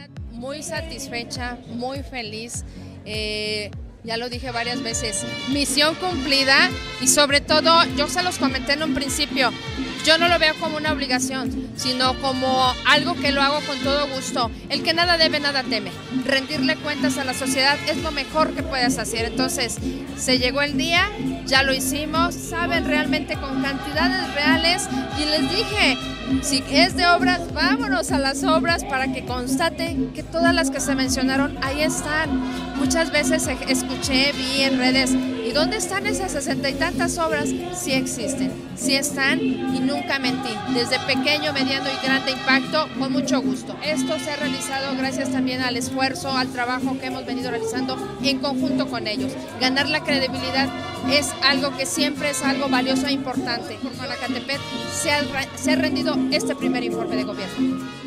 Muy satisfecha, muy feliz. Ya lo dije varias veces, misión cumplida y sobre todo, yo se los comenté en un principio, yo no lo veo como una obligación, sino como algo que lo hago con todo gusto. El que nada debe, nada teme. Rendirle cuentas a la sociedad es lo mejor que puedes hacer. Entonces, se llegó el día, ya lo hicimos, saben realmente con cantidades reales y les dije, si es de obras, vámonos a las obras para que constaten que todas las que se mencionaron ahí están. Muchas veces escuché, vi en redes, ¿y dónde están esas 60 y tantas obras? Sí existen, sí están y nunca mentí. Desde pequeño, mediano y grande impacto, con mucho gusto. Esto se ha realizado gracias también al esfuerzo, al trabajo que hemos venido realizando en conjunto con ellos. Ganar la credibilidad es algo que siempre es algo valioso e importante. Por Malacatepec se ha rendido este primer informe de gobierno.